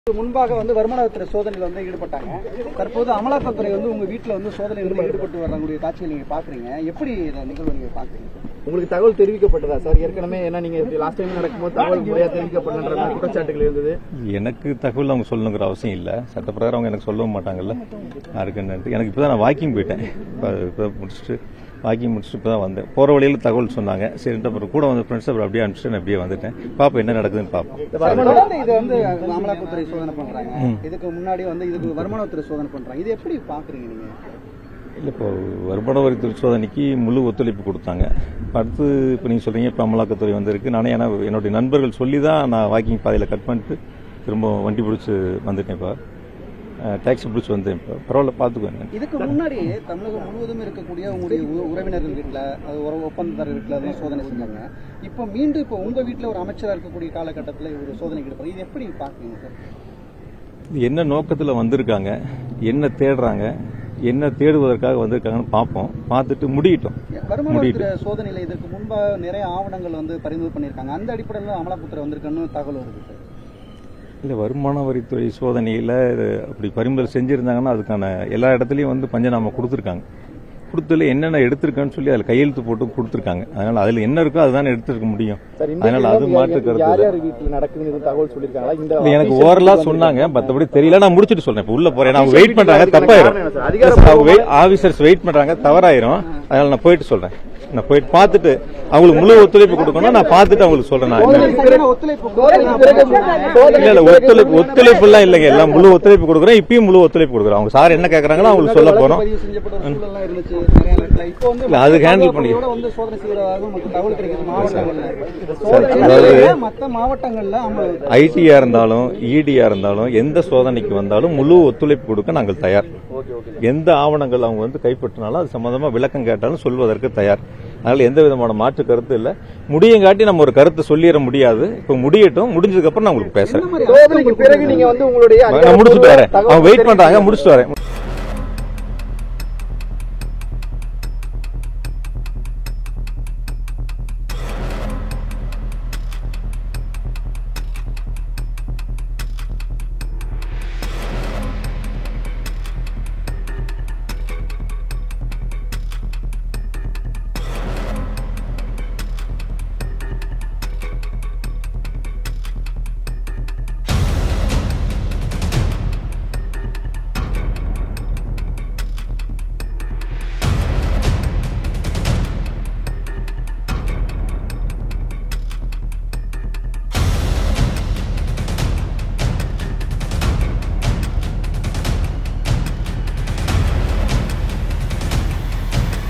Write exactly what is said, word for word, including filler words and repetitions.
முன்பாக வந்து வருமானத்துறை சோதனையில் வந்து ஈடுபட்டாங்க. தற்போது அமலாக்கத்துறை வந்து உங்க வீட்டில் வந்து சோதனையில் ஈடுபட்டு வரக்கூடிய காட்சிகள் நீங்க பாக்குறீங்க. எப்படி இந்த நிகழ்வு நீங்க பாக்குறீங்க? உங்களுக்கு தகவல் தெரிவிக்கப்பட்டதா சார்? ஏற்கனவே ஏன்னா நீங்க லாஸ்ட் டைம் நடக்கும்போது தகவல் முறையா தெரிவிக்கப்பட்ட குற்றச்சாட்டுகள் இருந்தது. எனக்கு தகவல் அவங்க சொல்லணுங்கிற அவசியம் இல்லை. சட்டப்பிரகாரம் அவங்க எனக்கு சொல்லவும் மாட்டாங்கல்ல. யாருக்கு எனக்கு இப்பதான் நான் வாக்கிங் போயிட்டேன். இப்போ முடிச்சுட்டு வாக்கிங் முடிச்சுட்டு இப்போ தான் வந்தேன். போகிற வழியில் தகவல் சொன்னாங்க. சரின்ட்டு அப்புறம் கூட வந்து ஃப்ரெண்ட்ஸ் அப்புறம் அப்படியே அனுப்பிச்சுட்டு அப்படியே வந்துட்டேன். பாப்போம் என்ன நடக்குதுன்னு பார்ப்போம். இது வந்து அமலாக்கத்துறை சோதனை பண்றாங்க. இதுக்கு முன்னாடி வந்து இதுக்கு வருமானத்துறை சோதனை பண்றாங்க. இது எப்படி பாக்குறீங்க நீங்க? இல்லை, இப்போ வருமான வரித்துறை சோதனைக்கு முழு ஒத்துழைப்பு கொடுத்தாங்க. அடுத்து இப்போ நீங்கள் சொல்றீங்க இப்போ அமலாக்கத்துறை வந்திருக்கு. நானே ஏன்னா என்னுடைய நண்பர்கள் சொல்லி தான் நான் வாக்கிங் பாதையில் கட் பண்ணிட்டு திரும்ப வண்டி பிடிச்சி வந்துட்டேன். இப்போ டாக்ஸி பிடிச்சி வந்தேன். இப்போ பரவாயில்ல, பார்த்துக்குவேன். இதுக்கு முன்னாடி தமிழகம் முழுவதும் இருக்கக்கூடிய உங்களுடைய உறவினர்கள் வீட்டில் அது ஒரு ஒப்பந்ததாரர் வீட்டில் அதெல்லாம் சோதனை செஞ்சாங்க. இப்போ மீண்டும் இப்போ உங்கள் வீட்டில் ஒரு அமைச்சராக இருக்கக்கூடிய காலகட்டத்தில் ஒரு சோதனை எடுப்பாங்க. இது எப்படி பார்க்குறீங்க சார்? என்ன நோக்கத்தில் வந்திருக்காங்க, என்ன தேடுறாங்க, என்ன தேடுவதற்காக வந்திருக்காங்கன்னு பார்ப்போம். பார்த்துட்டு முடியட்டும். வருமானத்துறை சோதனையில் இதற்கு முன்பாக நிறைய ஆவணங்கள் வந்து பறிமுதல் பண்ணியிருக்காங்க. அந்த அடிப்படையில் அமலாக்கத்துறை வந்திருக்கான்னு தகவல் வருது சார். இல்லை, வருமான வரித்துறை சோதனையில் அப்படி பறிமுதல் செஞ்சுருந்தாங்கன்னா அதுக்கான எல்லா இடத்துலையும் வந்து பஞ்சநாமா கொடுத்துருக்காங்க. கொடுத்துல என்னென்ன எடுத்திருக்கான்னு சொல்லி அதில் கையெழுத்து போட்டு கொடுத்துருக்காங்க. அதனால அதில் என்ன இருக்கோ அதுதான் எடுத்துருக்க முடியும். அதனால அது மாற்று கருத்து. எனக்கு ஓரலா சொன்னாங்க, மற்றபடி தெரியல. நான் முடிச்சுட்டு சொல்றேன். இப்போ உள்ள போறேன். அவங்க வெயிட் பண்றாங்க, தப்பாயிரும். ஆபீசர்ஸ் வெயிட் பண்றாங்க, தவறாயிரும். அதனால நான் போயிட்டு சொல்றேன். நான் போயிட்டு பார்த்துட்டு அவங்களுக்கு முழு ஒத்துழைப்பு கொடுக்கணும். நான் பார்த்துட்டு அவங்களுக்கு சொல்றேன். இல்ல இல்ல ஒத்துழைப்பு ஒத்துழைப்பு எல்லாம் இல்லைங்க. எல்லாம் முழு ஒத்துழைப்பு கொடுக்குறேன். இப்பயும் முழு ஒத்துழைப்பு கொடுக்குறேன். அவங்க சார் என்ன கேட்கறாங்களோ அவங்களுக்கு சொல்ல போறோம். அது ஹேண்டில் பண்ணி ஐடியா இருந்தாலும் இடியா இருந்தாலும் எந்த சோதனைக்கு வந்தாலும் முழு ஒத்துழைப்பு கொடுக்க நாங்கள் தயார். எந்த ஆவணங்கள் அவங்க வந்து கைப்பற்றினாலும் அது சம்பந்தமா விளக்கம் கேட்டாலும் சொல்வதற்கு தயார். அதனால எந்த விதமான மாற்று கருத்து இல்ல. முடியும் காட்டி நம்ம ஒரு கருத்து சொல்லிட முடியாது. இப்ப முடியட்டும். முடிஞ்சதுக்கு அப்புறம் நான் உங்களுக்கு பேசுறேன். பிறகு நீங்க வந்து உங்களுடைய முடிச்சுட்டு வரேன். அவங்க வெயிட் பண்றாங்க, முடிச்சுட்டு வரேன்.